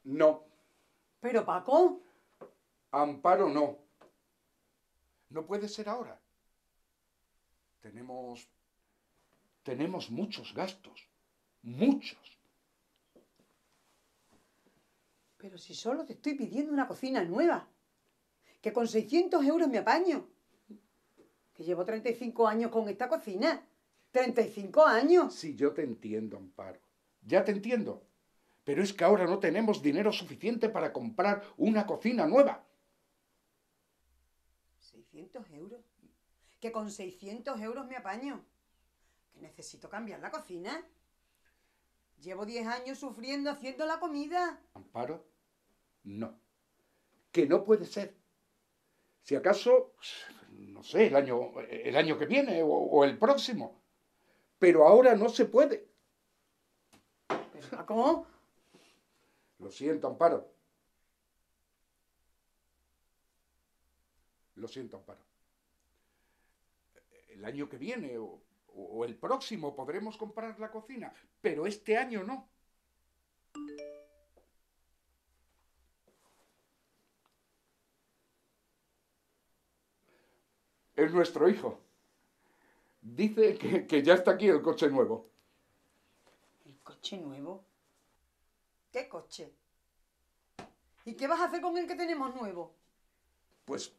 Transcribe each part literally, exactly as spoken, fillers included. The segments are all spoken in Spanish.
No. Pero, Paco. Amparo, no. No puede ser ahora. Tenemos... Tenemos muchos gastos. Muchos. Pero si solo te estoy pidiendo una cocina nueva. Que con seiscientos euros me apaño. Que llevo treinta y cinco años con esta cocina. treinta y cinco años. Sí, yo te entiendo, Amparo. Ya te entiendo. Pero es que ahora no tenemos dinero suficiente para comprar una cocina nueva. ¿seiscientos euros? Que con seiscientos euros me apaño. Que necesito cambiar la cocina. Llevo diez años sufriendo haciendo la comida. Amparo, no. Que no puede ser. Si acaso, no sé, el año, el año que viene o, o el próximo. Pero ahora no se puede. ¿Pero cómo? Lo siento, Amparo. Lo siento, Amparo. El año que viene o, o el próximo podremos comprar la cocina, pero este año no. Es nuestro hijo. Dice que, que ya está aquí el coche nuevo. ¿El coche nuevo? ¿Qué coche? ¿Y qué vas a hacer con el que tenemos nuevo? Pues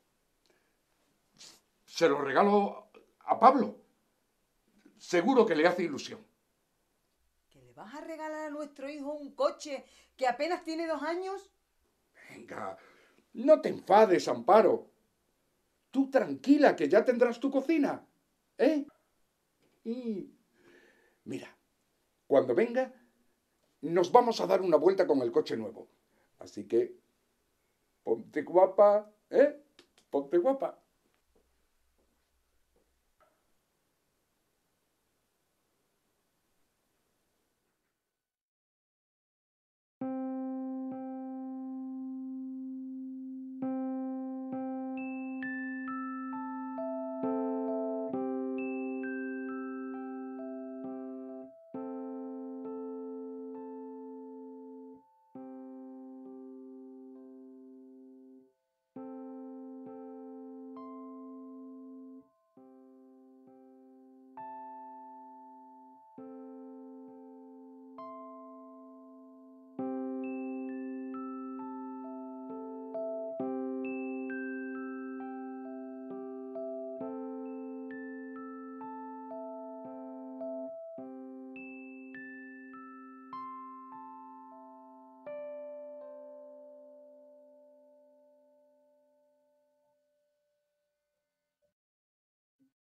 se lo regalo a Pablo. Seguro que le hace ilusión. ¿Que le vas a regalar a nuestro hijo un coche que apenas tiene dos años? Venga, no te enfades, Amparo. Tú tranquila, que ya tendrás tu cocina. ¿Eh? Y mira, cuando venga, nos vamos a dar una vuelta con el coche nuevo. Así que, ponte guapa, ¿eh? Ponte guapa.